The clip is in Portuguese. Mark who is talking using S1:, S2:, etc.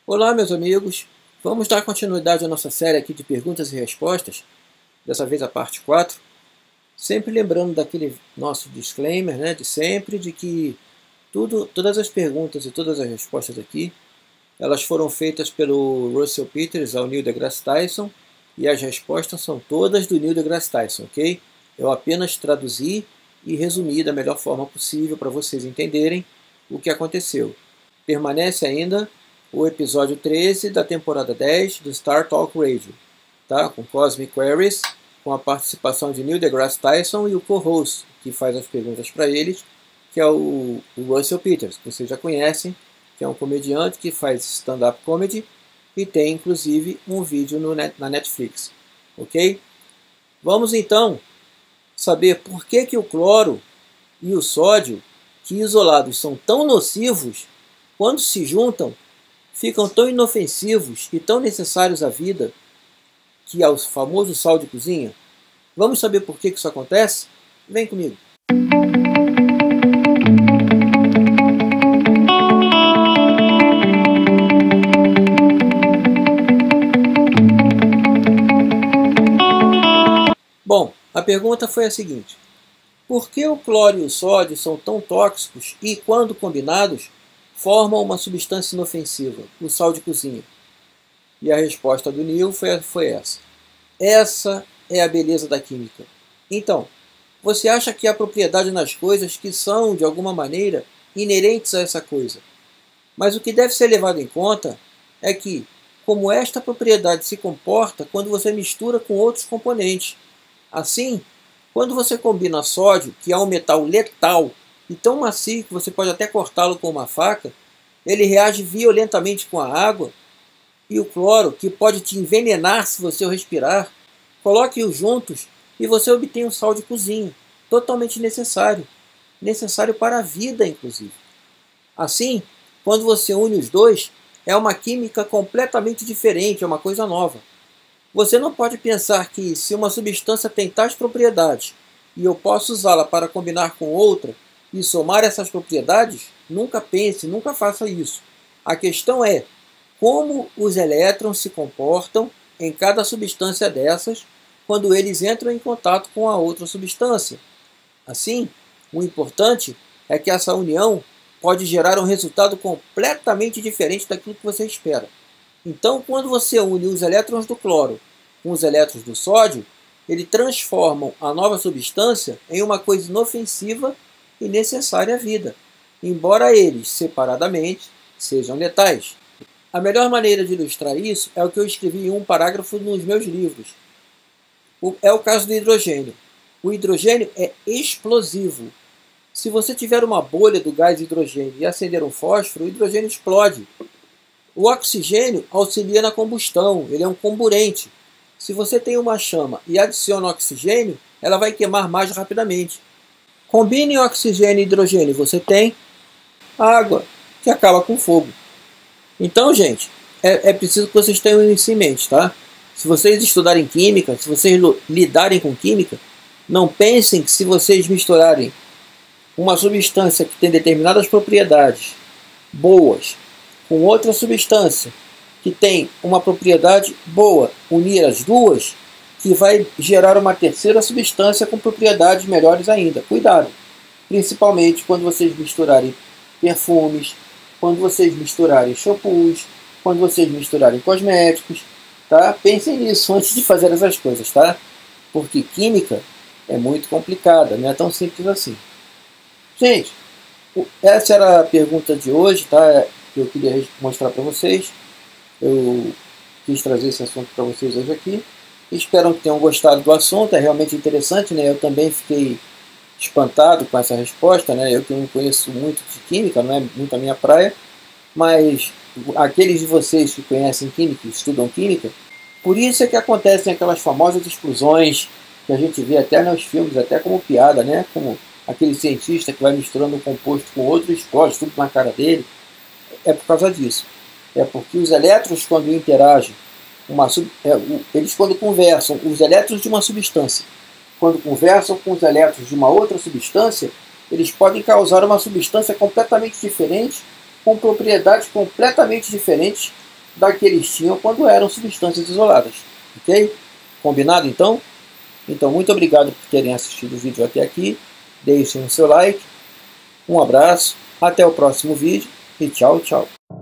S1: Olá, meus amigos. Vamos dar continuidade à nossa série aqui de perguntas e respostas, dessa vez a parte 4. Sempre lembrando daquele nosso disclaimer, né, de sempre, de que todas as perguntas e todas as respostas aqui, elas foram feitas pelo Russell Peters ao Neil deGrasse Tyson, e as respostas são todas do Neil deGrasse Tyson, ok? Eu apenas traduzi e resumi da melhor forma possível para vocês entenderem o que aconteceu. Permanece ainda o episódio 13 da temporada 10 do Star Talk Radio, tá? Com Cosmic Queries, com a participação de Neil deGrasse Tyson e o co-host que faz as perguntas para eles, que é o Russell Peters, que vocês já conhecem, que é um comediante que faz stand-up comedy e tem inclusive um vídeo na Netflix, ok? Vamos então saber por que o cloro e o sódio, que isolados são tão nocivos, quando se juntam, ficam tão inofensivos e tão necessários à vida, que é o famoso sal de cozinha. Vamos saber por que isso acontece? Vem comigo. Bom, a pergunta foi a seguinte: por que o cloro e o sódio são tão tóxicos e, quando combinados, formam uma substância inofensiva, o sal de cozinha? E a resposta do Neil foi essa. Essa é a beleza da química. Então, você acha que há propriedade nas coisas que são, de alguma maneira, inerentes a essa coisa. Mas o que deve ser levado em conta é que, como esta propriedade se comporta quando você mistura com outros componentes. Assim, quando você combina sódio, que é um metal letal e tão macio que você pode até cortá-lo com uma faca, ele reage violentamente com a água, e o cloro, que pode te envenenar se você o respirar, coloque-os juntos e você obtém um sal de cozinha, totalmente necessário para a vida, inclusive. Assim, quando você une os dois, é uma química completamente diferente, é uma coisa nova. Você não pode pensar que, se uma substância tem tais propriedades e eu posso usá-la para combinar com outra e somar essas propriedades, nunca pense, nunca faça isso. A questão é como os elétrons se comportam em cada substância dessas quando eles entram em contato com a outra substância. Assim, o importante é que essa união pode gerar um resultado completamente diferente daquilo que você espera. Então, quando você une os elétrons do cloro com os elétrons do sódio, eles transformam a nova substância em uma coisa inofensiva e necessária à vida, embora eles, separadamente, sejam letais. A melhor maneira de ilustrar isso é o que eu escrevi em um parágrafo nos meus livros. É o caso do hidrogênio. O hidrogênio é explosivo. Se você tiver uma bolha do gás hidrogênio e acender um fósforo, o hidrogênio explode. O oxigênio auxilia na combustão, ele é um comburente. Se você tem uma chama e adiciona oxigênio, ela vai queimar mais rapidamente. Combine oxigênio e hidrogênio, você tem água, que acaba com fogo. Então, gente, é preciso que vocês tenham isso em mente, tá? Se vocês estudarem química, se vocês lidarem com química, não pensem que, se vocês misturarem uma substância que tem determinadas propriedades boas com outra substância que tem uma propriedade boa, unir as duas, que vai gerar uma terceira substância com propriedades melhores ainda. Cuidado! Principalmente quando vocês misturarem perfumes, quando vocês misturarem shampoos, quando vocês misturarem cosméticos, tá? Pensem nisso antes de fazer essas coisas, tá? Porque química é muito complicada, não é tão simples assim. Gente, essa era a pergunta de hoje, tá? Que eu queria mostrar para vocês. Eu quis trazer esse assunto para vocês hoje aqui. Espero que tenham gostado do assunto, é realmente interessante, né? Eu também fiquei espantado com essa resposta, né? Eu que não conheço muito de química, não é muito a minha praia, mas aqueles de vocês que conhecem química, estudam química, por isso é que acontecem aquelas famosas explosões que a gente vê até nos filmes, até como piada, né? Como aquele cientista que vai misturando um composto com outro e explode tudo na cara dele. É por causa disso. É porque os elétrons, quando interagem, eles quando conversam, os elétrons de uma substância, quando conversam com os elétrons de uma outra substância, eles podem causar uma substância completamente diferente, com propriedades completamente diferentes, da que eles tinham quando eram substâncias isoladas. Ok? Combinado então? Então, muito obrigado por terem assistido o vídeo até aqui. Deixem o seu like. Um abraço, até o próximo vídeo e tchau, tchau.